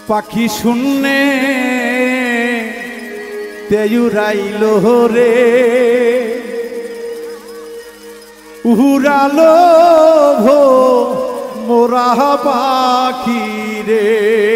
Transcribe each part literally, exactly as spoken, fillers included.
পাখি শূন্যে তেয়ুরাইল রে উড়ালো ভো মোরা পাখি রে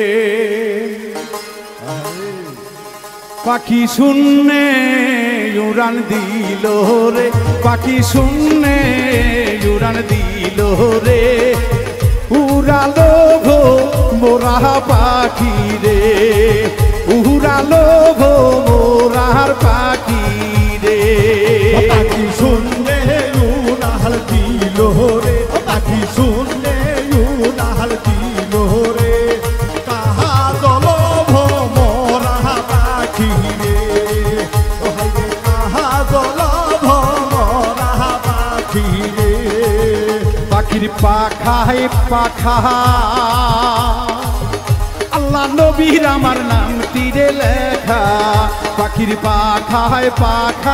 পাখি শূন্যে উড়ান দিল রে পাখি শূন্যে উড়ান দিল রে উড়ালো ভো মোরা পাখি রে উড়ালো ভো মোরার পাখি রে পাখি শূন্যে উড়াল দিল রে পাখি শূন্যে উড়াল দিল রে কাহা দল ভো মোরা পাখি রে কাহা দল ভো মোরা পাখি রে পাখির পাখায় পাখা আল্লাহ নবীর আমার নাম তীরে লেখা পাখির পাখায় পাখা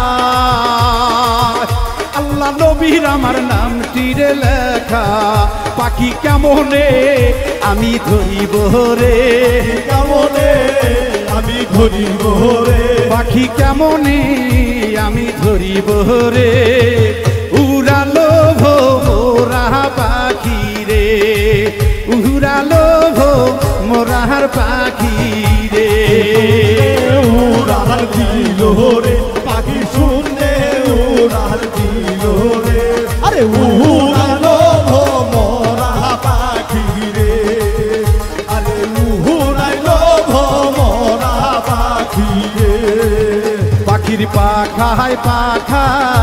আল্লাহ নবীর আমার নাম তীরে লেখা পাখি কেমনে আমি ধরিব রে কেমনে আমি ধরিব রে পাখি কেমনে আমি ধরিব রে উড়ালো ভো মোরা পাখি রে উড়ালো ভো মোরার পাখি রে উড়াল দিল রে পাখি শূন্যে উড়াল দিল রে আরে উড়ালো ভো মোরা পাখি রে আরে উড়াইলো ভো মোরা পাখি রে পাখির পাখায় পাখা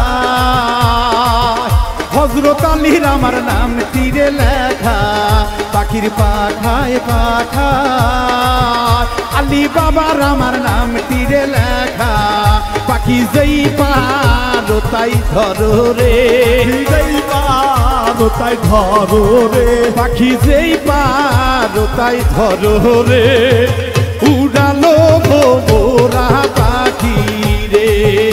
হযরত আলীর আমার নাম তীরে লেখা পাখির পাখায় পাখা আলী বাবার আমার নাম তীরে লেখা পাখি যেই পারো তাই ধরো রে যেই পারো তাই ধরো রে পাখি যেই পারো তাই ধরো রে উড়ালো ভো মোরা পাখি রে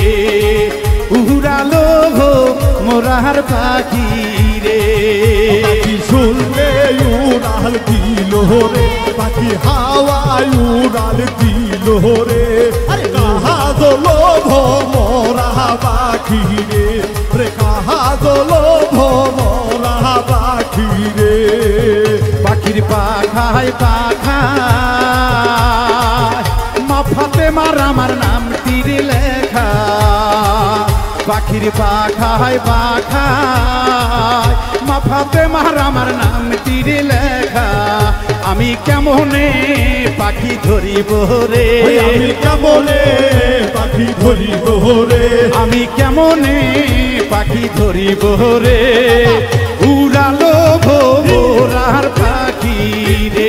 উড়ালো ভো মোরার পাখি রে পাখি শুনলে উড়াল দিল রে পাখি হাওয়ায় উড়াল দিল রে আরে কাহা দোলো ভো মোরা পাখি রে রে কাহা দোলো ভো মোরা পাখি রে পাখির পাখায় পাখা মা ফাতেমার আমার নাম তীরে লেখা পাখির পাখায় পাখায় মা ফাতেমার আমার নাম তীরে লেখা আমি কেমনে পাখি ধরিব রে আমি কেমনে পাখি ধরিব রে আমি কেমনে পাখি ধরিব রে উড়ালো ভো মোরার পাখি রে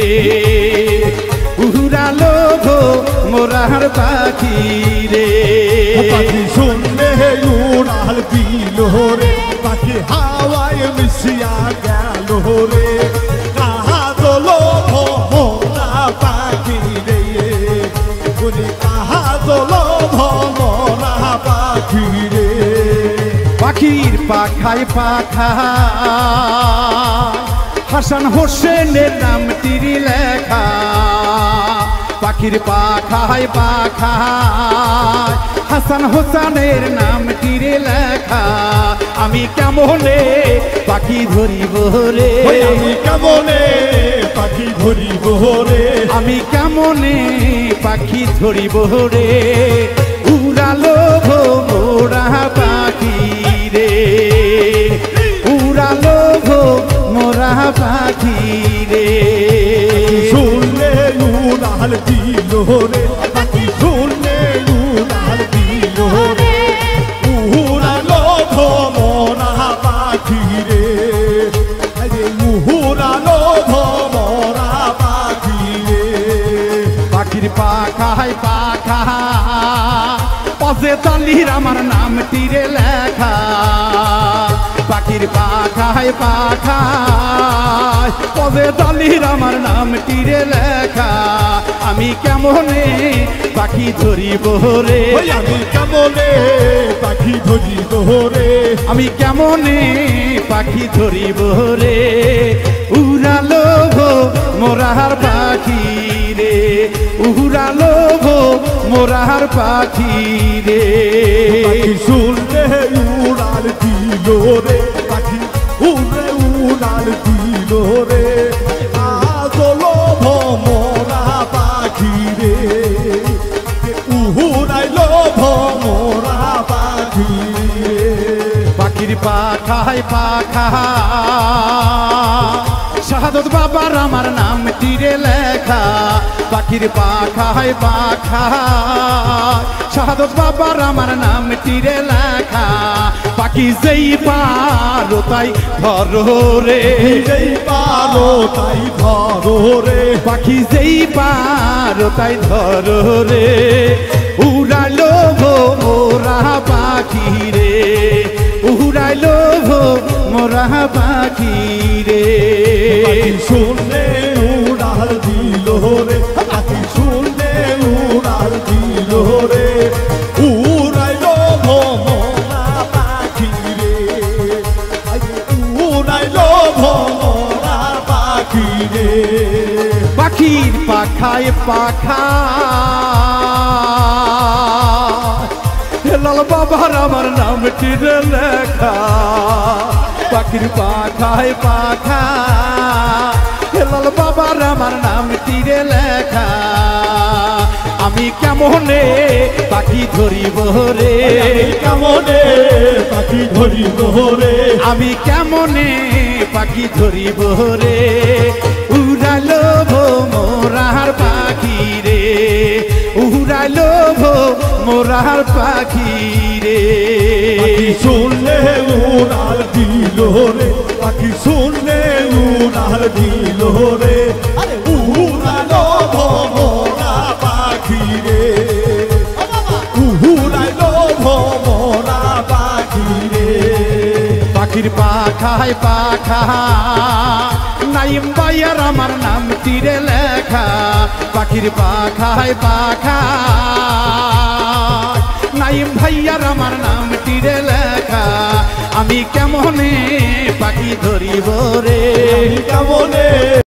উড়ালো ভো মোরার পাখি রে পাখি শুনলে উড়াল দিল রে পাখি হাওয়ায় মিশিয়া গেল রে কাহা দোলো ভো মোরা পাখি রে বলি কাহা দোলো ভো মোরা পাখি রে পাখির পাখায় পাখা হাসান হোসেনের নাম তীরে লেখা পাখির পাখায় পাখায় হাসান হোসেনের নাম তীরে লেখা আমি কেমনে পাখি ধরিব রে আমি কেমনে পাখি ধরিব রে আমি কেমনে পাখি ধরিব রে উড়ালো ভো মোরা পাখি রে উড়ালো ভো মোরা পাখি রে শুনলে উড়াল দিল রে পাখি শুনলে উড়াল দিল রে উড়ালো ভো মোরা পাখি রে আরে উড়ালো ভো মোরা পাখি রে পাখির পাখায় পাখা পাশে তালির আমার নাম তীরে লেখা পাখির পাখায় পাখায় পদে তালির আমার নাম তীরে লেখা আমি কেমনে পাখি ধরিব রে আমি কেমনে পাখি ধরিব রে আমি কেমনে পাখি ধরিব রে উড়ালো ভো মোরার পাখি পাখি রে পাখি শুনলে উড়াল দিল রে পাখি উড়ে উড়াল দিল রে আজলো ভমরা পাখি রে উড়াইল ভমরা পাখি রে পাখির পাখায় পাখা শাহাদত বাবার আমার নাম তীরে লেখা পাখির পাখায় পাখা শাহাদত বাবার আমার নাম তীরে লেখা পাখি যেই পারো তাই ধরো রে যেই পারো তাই ধরো রে পাখি যেই পারো তাই ধরো রে উড়াইলো মোরা পাখি রে উড়াইলো মোরা পাখি রে পাখি শুনলে উড়াল দিল রে পাখি শুনলে উড়াল দিল রে উড়াইল ভমরা পাখি রে উড়াইল ভমরা পাখি রে পাখির পাখায় পাখা লাল বাবার আমার নাম তীরে লেখা পাখির পাখায় পাখা লাল বাবার আমার নাম তীরে লেখা আমি কেমনে পাখি ধরিব রে কেমনে পাখি ধরিব রে আমি কেমনে পাখি ধরিব রে উড়ালো মোরার পাখি রে উড়ালো মোরার পাখি রে পাখি শুনলে উড়াল দিল রে পাখি শুনলে উড়াল দিল রে উড়ালো ভমরা পাখি রে উড়াইলো ভমরা পাখি রে পাখির পাখায় পাখা নাইম ভাইয়ার আমার নাম তীরে লেখা পাখির পাখায় পাখা নাইম ভাইয়ার আমার নাম তীরে লেখা আমি কেমনে পাখি ধরিব রে কেমনে